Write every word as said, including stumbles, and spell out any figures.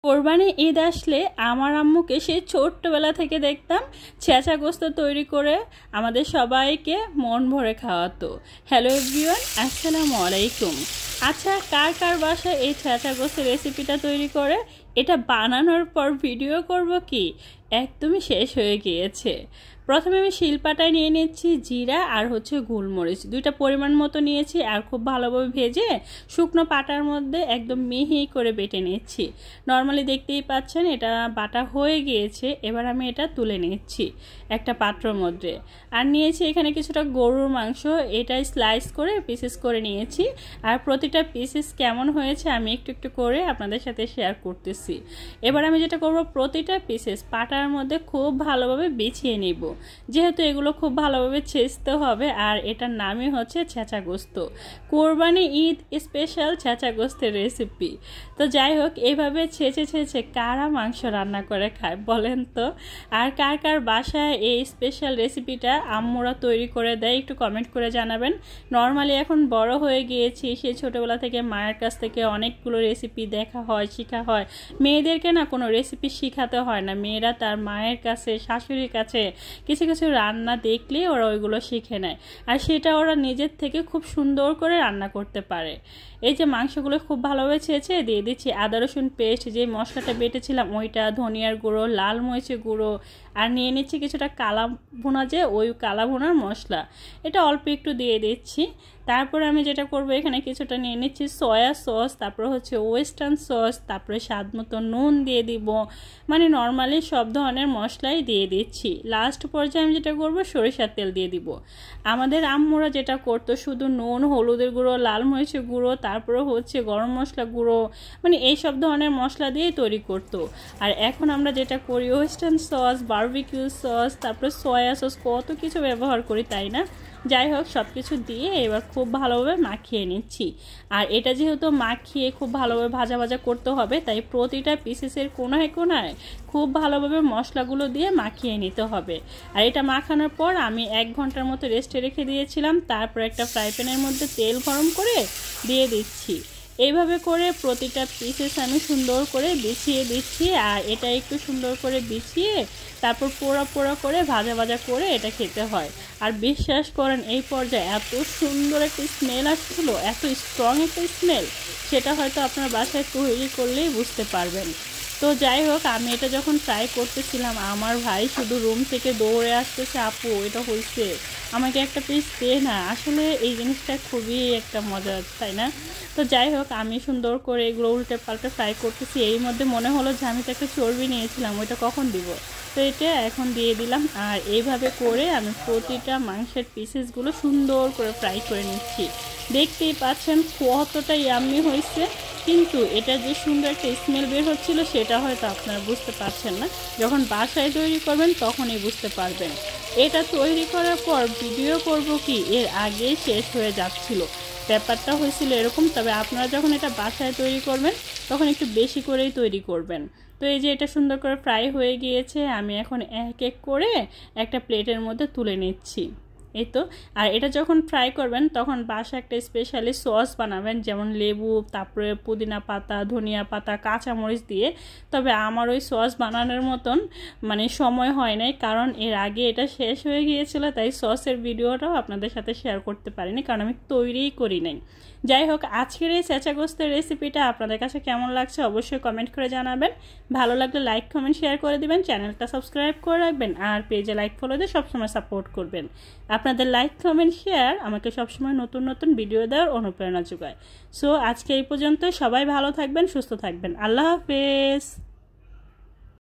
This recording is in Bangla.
কোরবানি ঈদ আসলে আমার আম্মুকে সেই ছোট্টবেলা থেকে দেখতাম ছেঁচা গোস্ত তৈরি করে আমাদের সবাইকে মন ভরে খাওয়াতো। হ্যালো এভরিওয়ান, আসসালামু আলাইকুম। আচ্ছা, কার কার বাসায় এই ছেঁচা গোস্তের রেসিপিটা তৈরি করে? এটা বানানোর পর ভিডিও করব কি একদমই শেষ হয়ে গিয়েছে। প্রথমে আমি শিলপাটায় নিয়ে নিচ্ছি জিরা আর হচ্ছে গোলমরিচ, দুইটা পরিমাণ মতো নিয়েছি আর খুব ভালোভাবে ভেজে শুকনো পাটার মধ্যে একদম মিহি করে বেটে নিচ্ছি। নর্মালি দেখতেই পাচ্ছেন এটা বাটা হয়ে গিয়েছে। এবার আমি এটা তুলে নিচ্ছি একটা পাত্রের মধ্যে। আর নিয়েছি এখানে কিছুটা গরুর মাংস, এটাই স্লাইস করে পিসেস করে নিয়েছি। আর প্রতিটা পিসেস কেমন হয়েছে আমি একটু একটু করে আপনাদের সাথে শেয়ার করতেছি। এবার আমি যেটা করব, প্রতিটা পিসেস পাটার মধ্যে খুব ভালোভাবে বিছিয়ে নিব, যেহেতু এগুলো খুব ভালোভাবে ছেঁচতে হবে। আর এটার নামই হচ্ছে ছেঁচা গোস্ত, কোরবানি ঈদ স্পেশাল ছেঁচা গোস্তের রেসিপি। তো যাই হোক, এইভাবে ছেঁচে ছেঁচে কারা মাংস রান্না করে খায় বলেন তো? আর কার কার বাসায় এই স্পেশাল রেসিপিটা আম্মুরা তৈরি করে দেয় একটু কমেন্ট করে জানাবেন। নর্মালি এখন বড় হয়ে গিয়েছি, সেই ছোটোবেলা থেকে মায়ের কাছ থেকে অনেকগুলো রেসিপি দেখা হয়, শেখা হয়। মেয়েদেরকে না কোনো রেসিপি শেখাতে হয় না, মেয়েরা তার মায়ের কাছে, শাশুড়ির কাছে কিছু কিছু রান্না দেখলে ওরা ওইগুলো শিখে নেয়, আর সেটা ওরা নিজের থেকে খুব সুন্দর করে রান্না করতে পারে। এই যে মাংসগুলো খুব ভালোভাবে ছেঁচে দিয়ে দিচ্ছি আদা রসুন পেস্ট, যে মশলাটা বেটেছিলাম ওইটা, ধনিয়ার গুঁড়ো, লাল মরিচের গুঁড়ো, আর নিয়ে নিচ্ছি কিছুটা কালা ভুনা, যে ওই কালা ভুনার মশলা, এটা অল্প একটু দিয়ে দিচ্ছি। তারপরে আমি যেটা করব, এখানে কিছুটা নিয়ে নিচ্ছি সয়া সস, তারপরে হচ্ছে ওয়েস্টার্ন সস, তারপরে স্বাদ মতো নুন দিয়ে দিব, মানে নর্মালি সব ধরনের মশলাই দিয়ে দিচ্ছি। লাস্ট পর্যায়ে আমি যেটা করব, সরিষার তেল দিয়ে দিব। আমাদের আম্মুরা যেটা করতো, শুধু নুন, হলুদের গুঁড়ো, লাল মরিচের গুঁড়ো, তারপরে হচ্ছে গরম মশলা গুঁড়ো, মানে এই সব ধরনের মশলা দিয়ে তৈরি করতো। আর এখন আমরা যেটা করি, ওয়েস্টার্ন সস, বারবিকিউ সস, তারপরে সয়া সস, কত কিছু ব্যবহার করি, তাই না? যাই হোক, সব কিছু দিয়ে এবার খুব ভালোভাবে মাখিয়ে নিচ্ছি। আর এটা যেহেতু মাখিয়ে খুব ভালোভাবে ভাজা ভাজা করতে হবে, তাই প্রতিটা পিসেসের কোনায় কোনায় খুব ভালোভাবে মশলাগুলো দিয়ে মাখিয়ে নিতে হবে। আর এটা মাখানোর পর আমি এক ঘন্টার মতো রেস্টে রেখে দিয়েছিলাম। তারপর একটা ফ্রাই প্যানের মধ্যে তেল গরম করে দিয়ে দিচ্ছি। এইভাবে করে প্রতিটা পিসেস আমি সুন্দর করে বিছিয়ে দিচ্ছি। আর এটা একটু সুন্দর করে বিছিয়ে তারপর পোড়া পোড়া করে ভাজা ভাজা করে এটা খেতে হয়। আর বিশ্বাস করেন, এই পর্যায়ে এত সুন্দর একটা স্মেল আসছিল, এত স্ট্রং একটা স্মেল, সেটা হয়তো আপনার বাসায় তৈরি করলেই বুঝতে পারবেন। তো যাই হোক, আমি এটা যখন ট্রাই করতেছিলাম, আমার ভাই শুধু রুম থেকে দৌড়ে আসতেছে, আপু এটা হয়েছে, আমাকে একটা পিস দে না। আসলে এই জিনিসটা খুবই একটা মজা, তাই না? তো যাই হোক, আমি সুন্দর করে এগুলো উল্টে পাল্টে ফ্রাই করতেছি। এই মধ্যে মনে হলো যে আমি তো একটা চর্বি নিয়েছিলাম, ওইটা কখন দিব, তো এটা এখন দিয়ে দিলাম। আর এইভাবে করে আমি প্রতিটা মাংসের পিসেসগুলো সুন্দর করে ফ্রাই করে নিচ্ছি। দেখতেই পাচ্ছেন কতটা ইয়াম্মি হয়েছে, কিন্তু এটা যে সুন্দর একটা স্মেল বের হচ্ছিল সেটা হয়তো আপনারা বুঝতে পারছেন না। যখন বাসায় তৈরি করবেন তখনই বুঝতে পারবেন। এটা তৈরি করার পর ভিডিও করব কি এর আগেই শেষ হয়ে যাচ্ছিল, ব্যাপারটা হয়েছিল এরকম। তবে আপনারা যখন এটা বাসায় তৈরি করবেন তখন একটু বেশি করেই তৈরি করবেন। তো এই যে এটা সুন্দর করে ফ্রাই হয়ে গিয়েছে, আমি এখন এক এক করে একটা প্লেটের মধ্যে তুলে নিচ্ছি। এই তো। আর এটা যখন ফ্রাই করবেন তখন বাসা একটা স্পেশালি সস বানাবেন, যেমন লেবু, তারপরে পুদিনা পাতা, ধনিয়া পাতা, কাঁচামরিচ দিয়ে। তবে আমার ওই সস বানানোর মতন মানে সময় হয় নাই, কারণ এর আগে এটা শেষ হয়ে গিয়েছিল, তাই সসের ভিডিওটাও আপনাদের সাথে শেয়ার করতে পারিনি, কারণ আমি তৈরিই করি নাই। যাই হোক, আজকের এই ছেঁচা গোস্তের রেসিপিটা আপনাদের কাছে কেমন লাগছে অবশ্যই কমেন্ট করে জানাবেন। ভালো লাগলে লাইক কমেন্ট শেয়ার করে দিবেন, চ্যানেলটা সাবস্ক্রাইব করে রাখবেন, আর পেজে লাইক ফলো দিয়ে সবসময় সাপোর্ট করবেন। আপনাদের লাইক কমেন্ট শেয়ার আমাকে সবসময় নতুন নতুন ভিডিও দেওয়ার অনুপ্রেরণা যোগায়। সো আজকে এই পর্যন্ত, সবাই ভালো থাকবেন, সুস্থ থাকবেন, আল্লাহ হাফেজ।